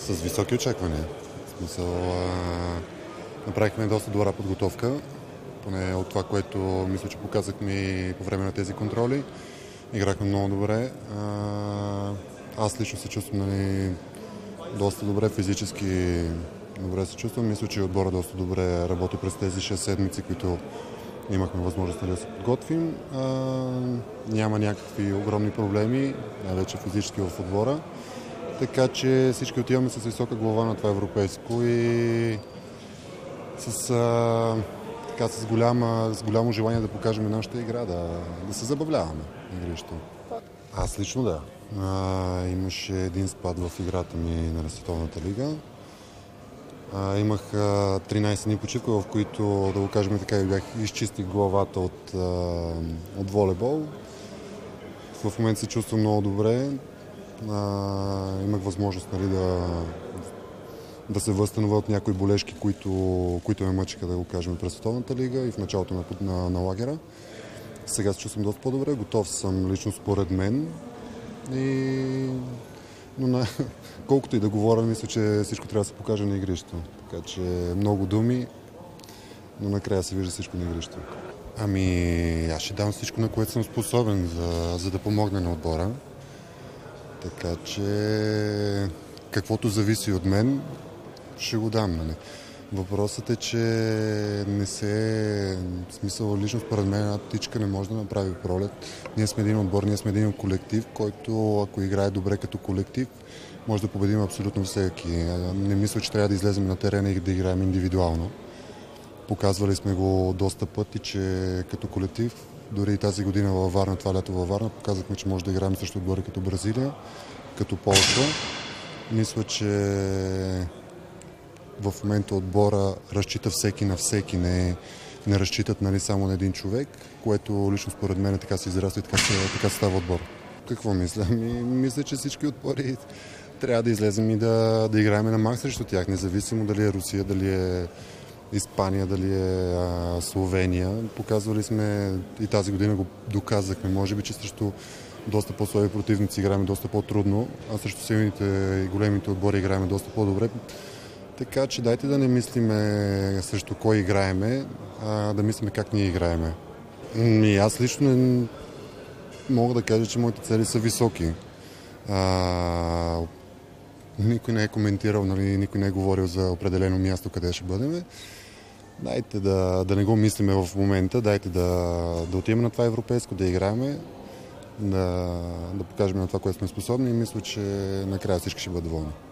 С високи очаквания. В смисъл, направихме доста добра подготовка, поне от това, което мисля, че показахме и по време на тези контроли. Играхме много добре. Аз лично се чувствам доста добре, физически добре се чувствам. Мисля, че отбора доста добре работи през тези 6 седмици, които имахме възможност да се подготвим. Няма някакви огромни проблеми, най-вече физически в отбора. Така че всички отиваме с висока глава на това европейско и с голямо желание да покажем нашата игра, да се забавляваме игрището. Аз лично да. Имаше един спад в играта ми на Световната лига. Имах 13 дни почивка, в които, да го кажем така, изчистих главата от волейбол. В момента се чувствам много добре. Имах възможност да се възстановя от някои болешки, които ме мъчиха, да го кажем, през Световната лига и в началото на лагера. Сега се чувствам доста по-добре, готов съм лично според мен. Но колкото и да говоря, мисля, че всичко трябва да се покаже на игрището. Така че много думи, но накрая се вижда всичко на игрището. Аз ще дам всичко, на което съм способен, за да помогна на отбора. Така че каквото зависи от мен, ще го дам. Нали? Въпросът е, че не се... В смисъл, лично според мен една птичка не може да направи пролет. Ние сме един отбор, ние сме един колектив, който, ако играе добре като колектив, може да победим абсолютно всеки. Не мисля, че трябва да излезем на терена и да играем индивидуално. Показвали сме го доста пъти, че като колектив, дори и тази година във Варна, това лято във Варна, показахме, че може да играем също отбори като Бразилия, като Полша. Мисля, че в момента отбора разчита всеки на всеки, не разчитат само на един човек, което лично според мен така се израства и така става отбор. Какво мисля? Мисля, че всички отбори трябва да излезем и да играем на макс срещу тях, независимо дали е Русия, дали е Испания, дали е Словения. Показвали сме и тази година го доказахме. Може би, че срещу доста по-слаби противници играем доста по-трудно, а срещу силните и големите отбори играем доста по-добре. Така че дайте да не мислиме срещу кой играеме, а да мислиме как ние играеме. Аз лично мога да кажа, че моите цели са високи. Никой не е коментирал, никой не е говорил за определено място, къде ще бъдем. Дайте да не го мислиме в момента, дайте да отидем на това европейско, да играем, да покажем на това, което сме способни и мисля, че накрая всички ще бъдат доволни.